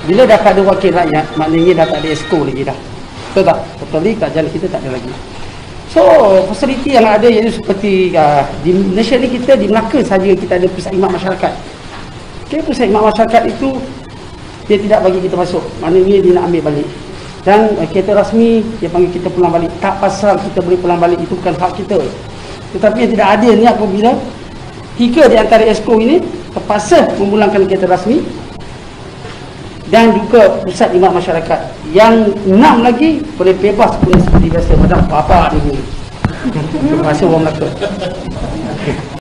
Bila dah tak ada wakil rakyat, maknanya dah tak ada esko lagi dah. Betul tak? Totally kerajaan kita tak ada lagi. So, fasiliti yang ada iaitu seperti di Malaysia ni kita di Melaka saja kita ada pusat khidmat masyarakat. Okay, pusat khidmat masyarakat itu dia tidak bagi kita masuk. Maknanya dia nak ambil balik. Dan kereta rasmi dia panggil kita pulang balik. Tak pasal kita boleh pulang balik, itu bukan hak kita. Tetapi yang tidak adil ni apabila 3 di antara esko ini terpaksa memulangkan kereta rasmi dan juga pusat khidmat masyarakat. Yang 6 lagi boleh bebas pun seperti biasa. Macam apa ni. Terima kasih orang Melaka.